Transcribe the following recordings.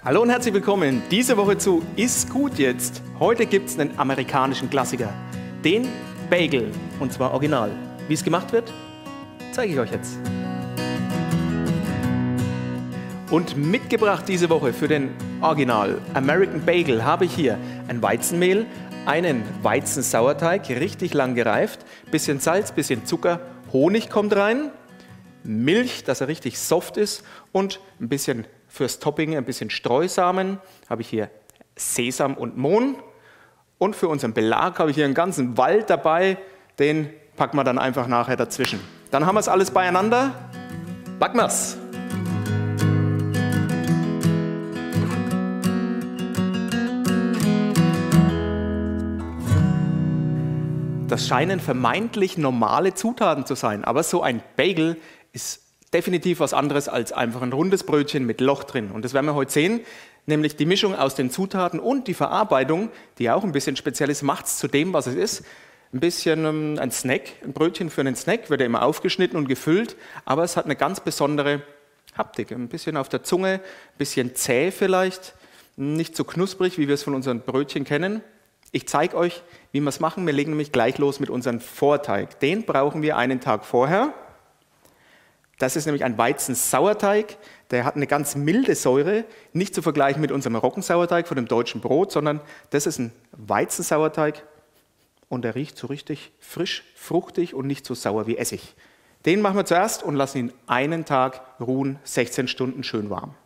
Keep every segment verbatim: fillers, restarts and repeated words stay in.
Hallo und herzlich willkommen diese Woche zu Ist gut jetzt. Heute gibt es einen amerikanischen Klassiker, den Bagel, und zwar original. Wie es gemacht wird, zeige ich euch jetzt. Und mitgebracht diese Woche für den Original American Bagel habe ich hier ein Weizenmehl, einen Weizensauerteig, richtig lang gereift, bisschen Salz, bisschen Zucker, Honig kommt rein, Milch, dass er richtig soft ist und ein bisschen fürs Topping, ein bisschen Streusamen, habe ich hier Sesam und Mohn. Und für unseren Belag habe ich hier einen ganzen Wald dabei, den packen wir dann einfach nachher dazwischen. Dann haben wir es alles beieinander, backen wir's. Das scheinen vermeintlich normale Zutaten zu sein, aber so ein Bagel ist definitiv was anderes als einfach ein rundes Brötchen mit Loch drin. Und das werden wir heute sehen, nämlich die Mischung aus den Zutaten und die Verarbeitung, die auch ein bisschen speziell ist, macht es zu dem, was es ist. Ein bisschen ähm, ein Snack, ein Brötchen für einen Snack, wird ja immer aufgeschnitten und gefüllt, aber es hat eine ganz besondere Haptik. Ein bisschen auf der Zunge, ein bisschen zäh vielleicht, nicht so knusprig, wie wir es von unseren Brötchen kennen. Ich zeige euch, wie wir es machen. Wir legen nämlich gleich los mit unserem Vorteig. Den brauchen wir einen Tag vorher. Das ist nämlich ein Weizensauerteig, der hat eine ganz milde Säure, nicht zu vergleichen mit unserem Roggensauerteig von dem deutschen Brot, sondern das ist ein Weizensauerteig und der riecht so richtig frisch, fruchtig und nicht so sauer wie Essig. Den machen wir zuerst und lassen ihn einen Tag ruhen, sechzehn Stunden schön warm.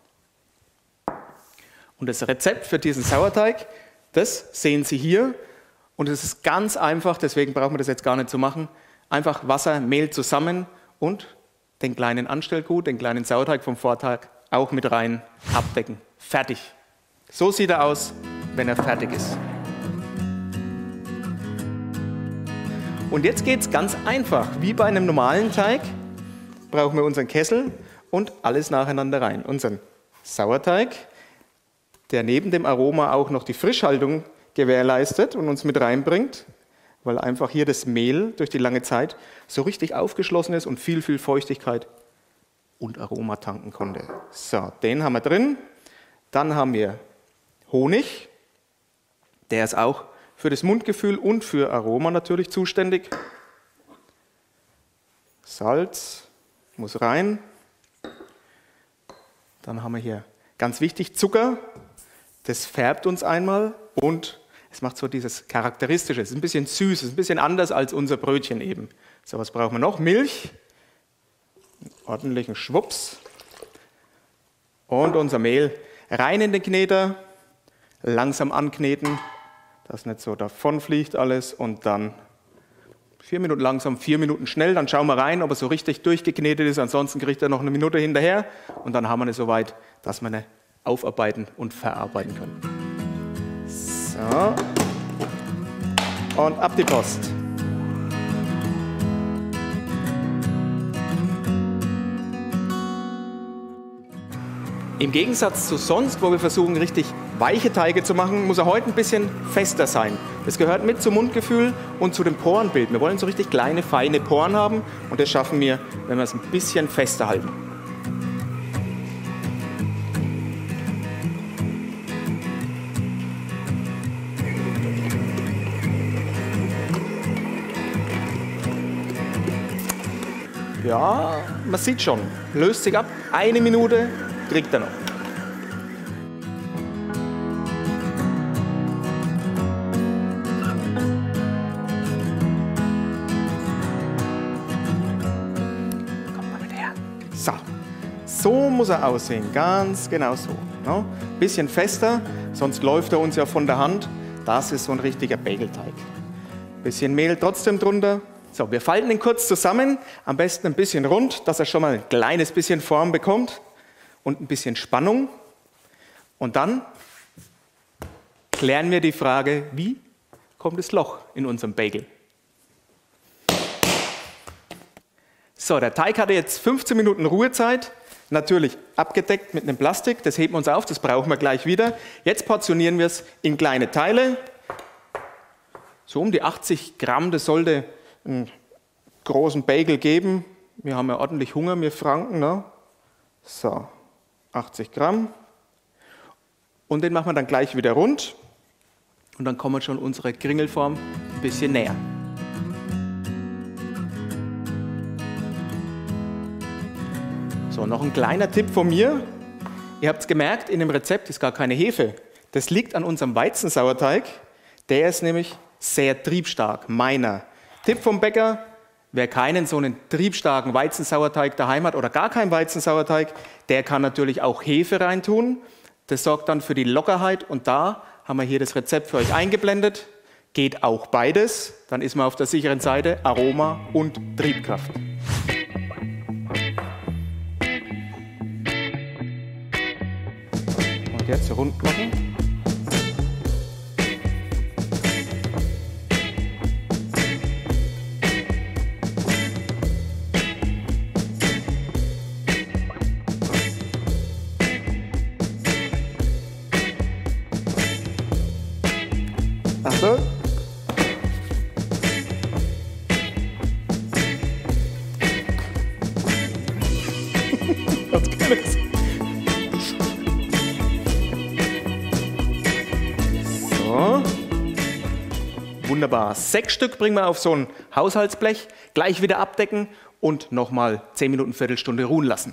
Und das Rezept für diesen Sauerteig, das sehen Sie hier und es ist ganz einfach, deswegen brauchen wir das jetzt gar nicht zu machen. Einfach Wasser, Mehl zusammen und den kleinen Anstellgut, den kleinen Sauerteig vom Vortag auch mit rein abdecken. Fertig. So sieht er aus, wenn er fertig ist. Und jetzt geht es ganz einfach. Wie bei einem normalen Teig brauchen wir unseren Kessel und alles nacheinander rein. Unseren Sauerteig, der neben dem Aroma auch noch die Frischhaltung gewährleistet und uns mit reinbringt, weil einfach hier das Mehl durch die lange Zeit so richtig aufgeschlossen ist und viel, viel Feuchtigkeit und Aroma tanken konnte. So, den haben wir drin. Dann haben wir Honig. Der ist auch für das Mundgefühl und für Aroma natürlich zuständig. Salz muss rein. Dann haben wir hier ganz wichtig Zucker. Das färbt uns einmal und es macht so dieses Charakteristische, es ist ein bisschen süß, es ist ein bisschen anders als unser Brötchen eben. So, was brauchen wir noch? Milch, einen ordentlichen Schwupps und unser Mehl rein in den Kneter, langsam ankneten, dass nicht so davon fliegt alles und dann vier Minuten langsam, vier Minuten schnell, dann schauen wir rein, ob er so richtig durchgeknetet ist, ansonsten kriegt er noch eine Minute hinterher und dann haben wir es soweit, dass wir ihn aufarbeiten und verarbeiten können. So. Und ab die Post. Im Gegensatz zu sonst, wo wir versuchen, richtig weiche Teige zu machen, muss er heute ein bisschen fester sein. Das gehört mit zum Mundgefühl und zu dem Porenbild. Wir wollen so richtig kleine, feine Poren haben und das schaffen wir, wenn wir es ein bisschen fester halten. Ja, man sieht schon, löst sich ab, eine Minute kriegt er noch. Kommt mal mit her. So, so muss er aussehen, ganz genau so. Ne? Bisschen fester, sonst läuft er uns ja von der Hand. Das ist so ein richtiger Bagelteig. Bisschen Mehl trotzdem drunter. So, wir falten ihn kurz zusammen, am besten ein bisschen rund, dass er schon mal ein kleines bisschen Form bekommt und ein bisschen Spannung. Und dann klären wir die Frage, wie kommt das Loch in unserem Bagel? So, der Teig hatte jetzt fünfzehn Minuten Ruhezeit, natürlich abgedeckt mit einem Plastik, das heben wir uns auf, das brauchen wir gleich wieder. Jetzt portionieren wir es in kleine Teile, so um die achtzig Gramm, das sollte einen großen Bagel geben. Wir haben ja ordentlich Hunger, wir Franken. Ne? So, achtzig Gramm. Und den machen wir dann gleich wieder rund. Und dann kommen wir schon unserer Kringelform ein bisschen näher. So, noch ein kleiner Tipp von mir. Ihr habt es gemerkt, in dem Rezept ist gar keine Hefe. Das liegt an unserem Weizensauerteig. Der ist nämlich sehr triebstark, meiner. Tipp vom Bäcker, wer keinen so einen triebstarken Weizensauerteig daheim hat oder gar keinen Weizensauerteig, der kann natürlich auch Hefe reintun. Das sorgt dann für die Lockerheit und da haben wir hier das Rezept für euch eingeblendet. Geht auch beides, dann ist man auf der sicheren Seite, Aroma und Triebkraft. Und jetzt rund machen. Achtung. Das kann es. So. Wunderbar. Sechs Stück bringen wir auf so ein Haushaltsblech, gleich wieder abdecken und nochmal zehn Minuten, Viertelstunde ruhen lassen.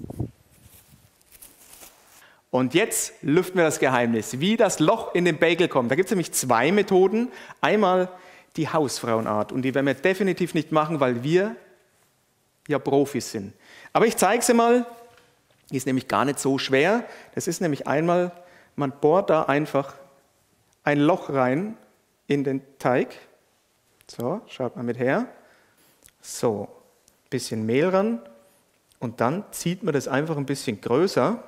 Und jetzt lüften wir das Geheimnis, wie das Loch in den Bagel kommt. Da gibt es nämlich zwei Methoden. Einmal die Hausfrauenart und die werden wir definitiv nicht machen, weil wir ja Profis sind. Aber ich zeige sie mal, die ist nämlich gar nicht so schwer. Das ist nämlich einmal, man bohrt da einfach ein Loch rein in den Teig. So, schaut mal mit her. So, ein bisschen Mehl ran und dann zieht man das einfach ein bisschen größer,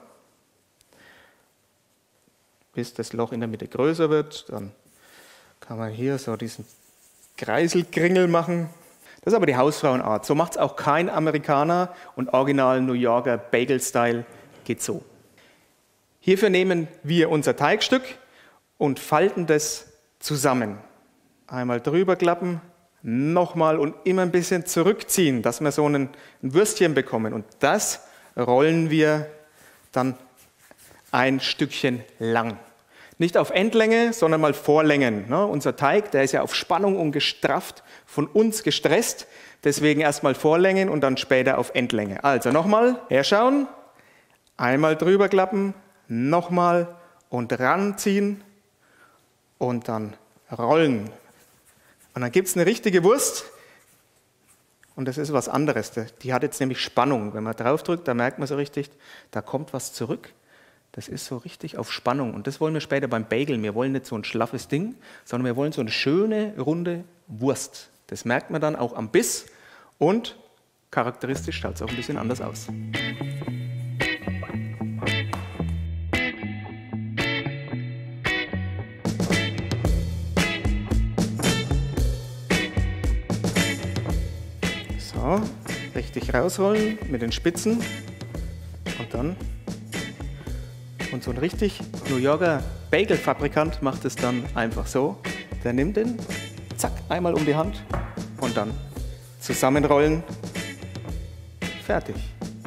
bis das Loch in der Mitte größer wird. Dann kann man hier so diesen Kreiselkringel machen. Das ist aber die Hausfrauenart. So macht es auch kein Amerikaner und original New Yorker Bagel-Style geht so. Hierfür nehmen wir unser Teigstück und falten das zusammen. Einmal drüber klappen, nochmal und immer ein bisschen zurückziehen, dass wir so ein Würstchen bekommen. Und das rollen wir dann ein Stückchen lang. Nicht auf Endlänge, sondern mal Vorlängen. Ne? Unser Teig, der ist ja auf Spannung und gestrafft, von uns gestresst. Deswegen erstmal Vorlängen und dann später auf Endlänge. Also nochmal, herschauen, einmal drüber klappen, nochmal und ranziehen und dann rollen. Und dann gibt es eine richtige Wurst und das ist was anderes. Die hat jetzt nämlich Spannung. Wenn man drauf drückt, da merkt man so richtig, da kommt was zurück. Das ist so richtig auf Spannung und das wollen wir später beim Bagel. Wir wollen nicht so ein schlaffes Ding, sondern wir wollen so eine schöne, runde Wurst. Das merkt man dann auch am Biss und charakteristisch schaut es auch ein bisschen anders aus. So, richtig rausrollen mit den Spitzen und dann. Und so ein richtig New Yorker Bagel-Fabrikant macht es dann einfach so. Der nimmt den, zack, einmal um die Hand und dann zusammenrollen. Fertig.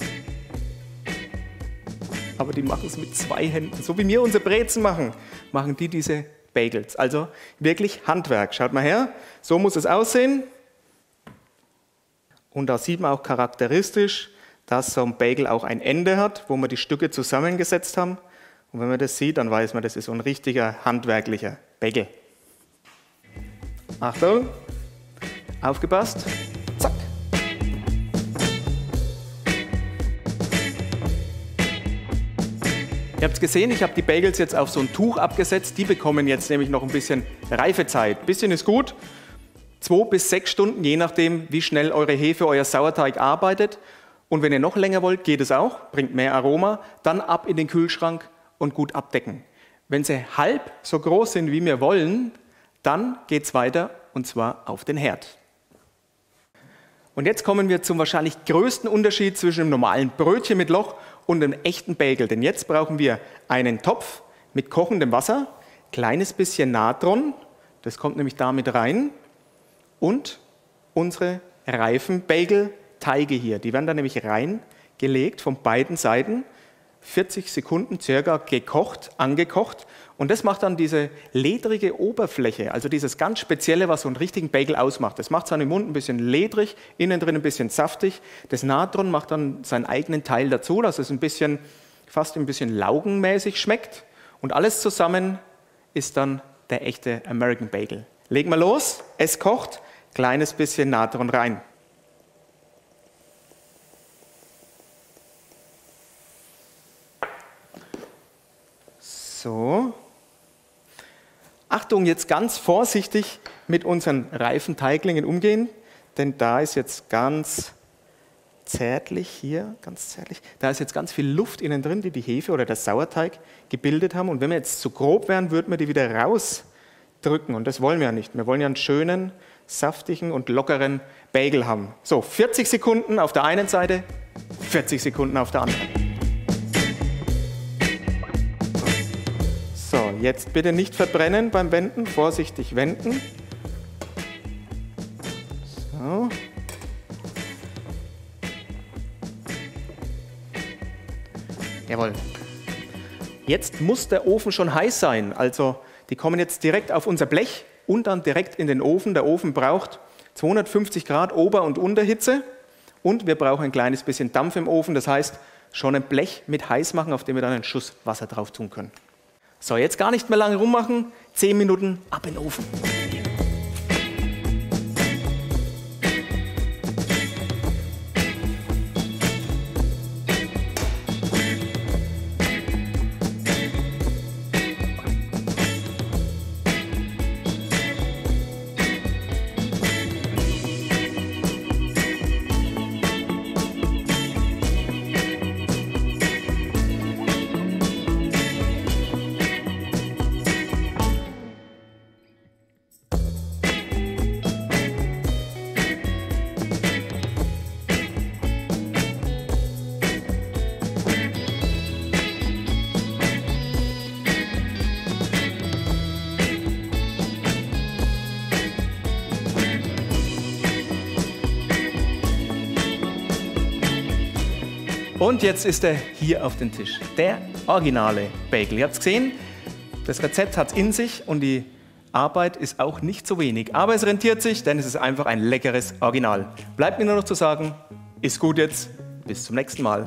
Aber die machen es mit zwei Händen. So wie wir unsere Brezen machen, machen die diese Bagels. Also wirklich Handwerk. Schaut mal her, so muss es aussehen. Und da sieht man auch charakteristisch, dass so ein Bagel auch ein Ende hat, wo wir die Stücke zusammengesetzt haben. Und wenn man das sieht, dann weiß man, das ist so ein richtiger handwerklicher Bagel. Achtung, aufgepasst, zack. Ihr habt es gesehen, ich habe die Bagels jetzt auf so ein Tuch abgesetzt. Die bekommen jetzt nämlich noch ein bisschen Reifezeit. Ein bisschen ist gut, zwei bis sechs Stunden, je nachdem, wie schnell eure Hefe, euer Sauerteig arbeitet. Und wenn ihr noch länger wollt, geht es auch, bringt mehr Aroma. Dann ab in den Kühlschrank und gut abdecken. Wenn sie halb so groß sind, wie wir wollen, dann geht es weiter und zwar auf den Herd. Und jetzt kommen wir zum wahrscheinlich größten Unterschied zwischen einem normalen Brötchen mit Loch und einem echten Bagel. Denn jetzt brauchen wir einen Topf mit kochendem Wasser, kleines bisschen Natron, das kommt nämlich da mit rein, und unsere reifen Bagel-Teige hier. Die werden da nämlich reingelegt von beiden Seiten. vierzig Sekunden circa gekocht, angekocht. Und das macht dann diese ledrige Oberfläche, also dieses ganz Spezielle, was so einen richtigen Bagel ausmacht. Das macht seinen Mund ein bisschen ledrig, innen drin ein bisschen saftig. Das Natron macht dann seinen eigenen Teil dazu, dass es ein bisschen, fast ein bisschen laugenmäßig schmeckt. Und alles zusammen ist dann der echte American Bagel. Legen wir los, es kocht, kleines bisschen Natron rein. So. Achtung, jetzt ganz vorsichtig mit unseren reifen Teiglingen umgehen, denn da ist jetzt ganz zärtlich, hier, ganz zärtlich, da ist jetzt ganz viel Luft innen drin, die die Hefe oder der Sauerteig gebildet haben. Und wenn wir jetzt zu grob wären, würden wir die wieder rausdrücken. Und das wollen wir ja nicht. Wir wollen ja einen schönen, saftigen und lockeren Bagel haben. So, vierzig Sekunden auf der einen Seite, vierzig Sekunden auf der anderen. So, jetzt bitte nicht verbrennen beim Wenden, vorsichtig wenden. So. Jawohl. Jetzt muss der Ofen schon heiß sein, also die kommen jetzt direkt auf unser Blech und dann direkt in den Ofen. Der Ofen braucht zweihundertfünfzig Grad Ober- und Unterhitze und wir brauchen ein kleines bisschen Dampf im Ofen, das heißt schon ein Blech mit heiß machen, auf dem wir dann einen Schuss Wasser drauf tun können. So, jetzt gar nicht mehr lange rummachen, zehn Minuten ab in den Ofen. Und jetzt ist er hier auf dem Tisch, der originale Bagel. Ihr habt es gesehen, das Rezept hat es in sich und die Arbeit ist auch nicht so wenig. Aber es rentiert sich, denn es ist einfach ein leckeres Original. Bleibt mir nur noch zu sagen, ist gut jetzt, bis zum nächsten Mal.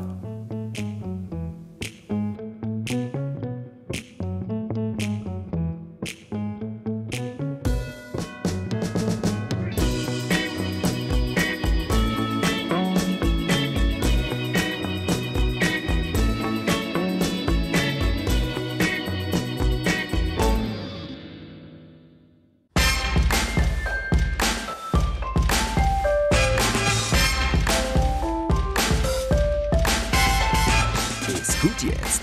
Ist gut jetzt.